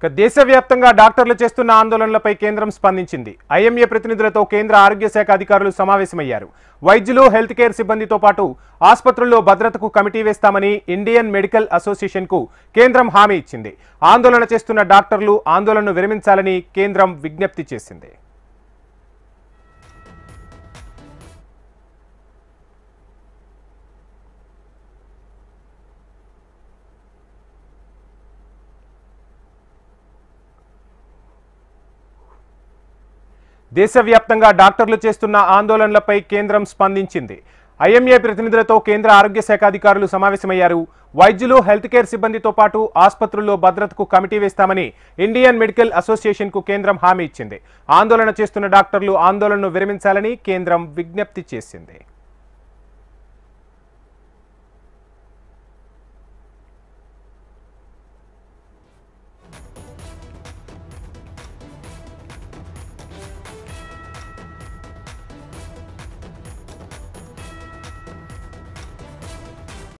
దేశవ్యాప్తంగా డాక్టర్లు చేస్తున్న ఆందోళనలపై కేంద్రం స్పందించింది. ఐఎంఏ ప్రతినిధులతో కేంద్ర ఆరోగ్య శాఖ అధికారులు సమావేశమయ్యారు. వైద్యులు, హెల్త్ కేర్ సిబ్బందితో పాటు ఆసుపత్రుల్లో భద్రతకు కమిటీ వేస్తామని ఇండియన్ మెడికల్ అసోసియేషన్కు కేంద్రం హామీ ఇచ్చింది. ఆందోళన చేస్తున్న డాక్టర్లు ఆందోళనను విరమించాలని కేంద్రం విజ్ఞప్తి చేసింది. దేశవ్యాప్తంగా డాక్టర్లు చేస్తున్న ఆందోళనలపై కేంద్రం స్పందించింది. ఐఎంఏ ప్రతినిధులతో కేంద్ర ఆరోగ్య శాఖ అధికారులు సమావేశమయ్యారు. వైద్యులు, హెల్త్ కేర్ సిబ్బందితో పాటు ఆసుపత్రుల్లో భద్రతకు కమిటీ వేస్తామని ఇండియన్ మెడికల్ అసోసియేషన్కు కేంద్రం హామీ ఇచ్చింది. ఆందోళన చేస్తున్న డాక్టర్లు ఆందోళనను విరమించాలని కేంద్రం విజ్ఞప్తి చేసింది.